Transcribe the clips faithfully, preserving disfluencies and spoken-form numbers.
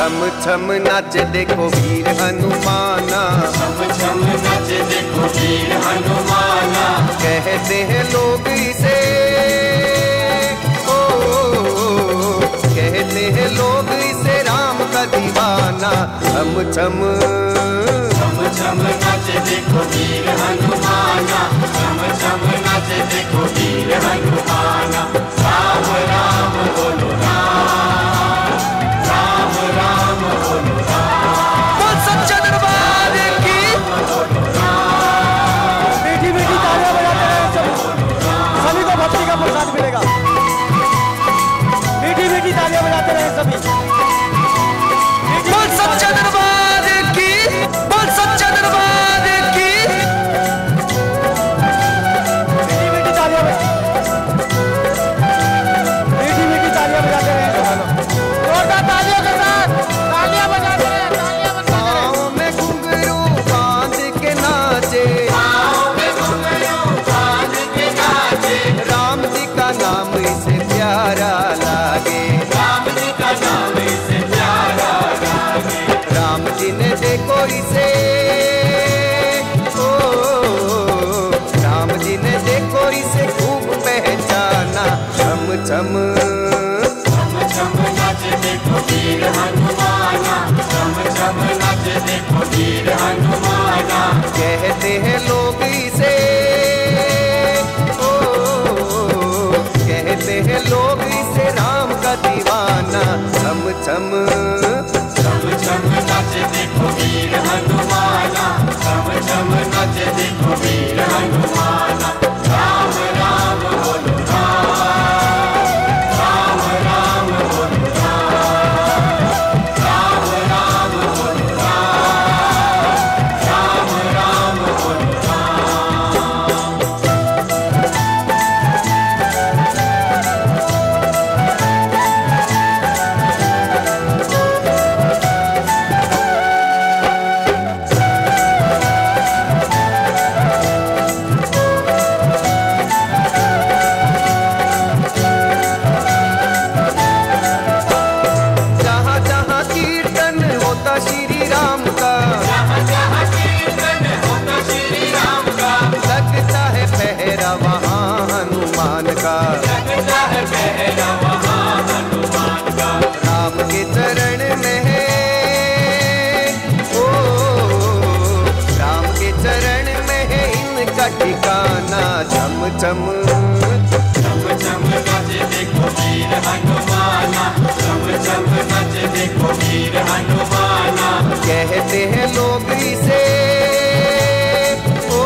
छम छम नाचे देखो वीर हनुमाना, छम छम नाचे देखो वीर हनुमाना। कहते हैं लोग इसे, ओ, कहते हैं लोग इसे राम का दीवाना। छम छम छम छम नाचे देखो वीर हनुमाना, छम छम नाचे देखो वीर हनुमाना। राम राम बोलो राम, राम राम बोलो राम। बोल सच्चा दरबार की। मीठी मीठी तालियां बजाते रहे सभी, सभी को भक्ति का प्रसाद मिलेगा। मीठी मीठी तालियां बजाते रहे सभी। बोल सच्चा दरबार की, बोल सच्चा दरबार की। मीठी मीठी तालियां मीठी मीठी तालियां बजाते रहे सब। जोरदार तालियों के साथ तालियां बजाते रहे, तालियां बजाते रहे। पाँव में घुंघरू बांध के नाचे, पाँव में घुंघरू बांध के नाचे। राम जी का नाम इसे प्यारा लागे, राम जी का नाम इसे प्यारा लागे। राम जी ने देखो इसे, ओ, राम जी ने देखो इसे खूब पहचाना। छम छम छम छम नाचे देखो वीर हनुमाना, छम छम नाचे देखो वीर हनुमाना। कहते हैं लोग इसे, ओ, कहते हैं लोग इसे राम का दीवाना। छम छम छम छम नाचे देखो वीर हनुमाना, छम छम नाचे देखो वीर हनुमाना। राम राम बोलो राम, राम राम बोलो राम, राम राम बोलो राम, राम राम बोलो राम। जहाँ जहाँ कीर्तन होता श्री राम का, जहाँ जहाँ कीर्तन होता श्री राम का। लगता है पहरा वहाँ हनुमान का। लगता है पहरा वहाँ हनुमान का। राम के चरण में है, ओ, राम के चरण में है इनका ठिकाना। छम छम छम छम नाचे देखो वीर हनुमाना, छम छम नाचे देखो वीर हनुमाना। कहते हैं लोग इसे, ओ,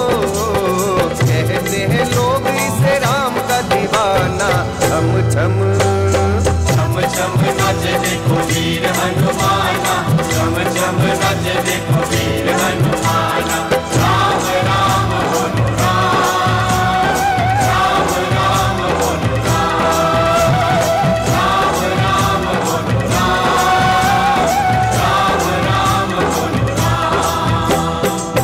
कहते हैं लोग इसे राम का दीवाना। छम छम छम छम नाचे देखो वीर हनुमाना, छम छम नाचे देखो वीर हनुमाना। राम राम बोलो राम, राम राम बोलो राम, राम राम बोलो राम, राम राम बोलो राम।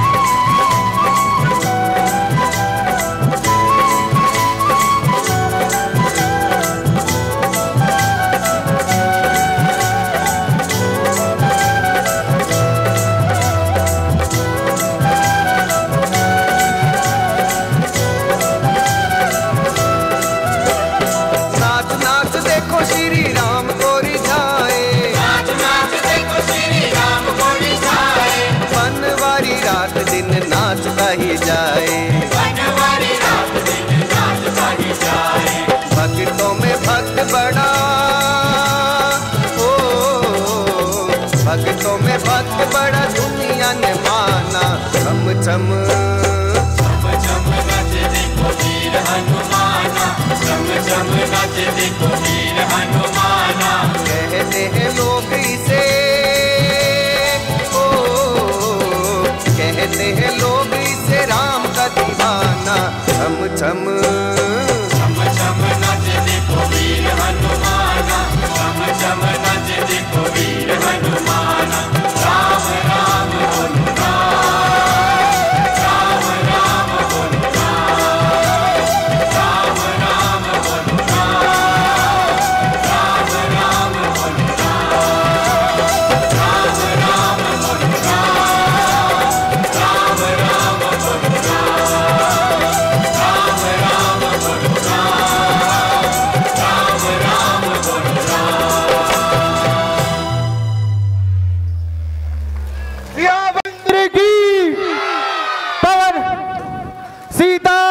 नाच नाच देखो श्री राम को रिझाए, नाच नाच देखो श्री राम को रिझाए। बनवारी रात दिन नाचता ही जाए। बनवारी रात दिन नाचता ही जाए। भक्तों में भक्त बड़ा, ओ, भक्तों में भक्त बड़ा दुनिया ने माना। छम छम छम छम नाचे देखो वीर हनुमाना, छम छम नाचे देखो वीर हनुमाना। कहते हैं लोग इसे, ओ, कहते हैं लोग इसे राम का दीवाना। छम छम छम छम नाचे देखो वीर हनुमाना, छम छम नाचे देखो वीर हनुमाना। राम राम बोलो राम, राम राम बोलो राम, राम राम बोलो राम, राम राम बोलो राम। सीता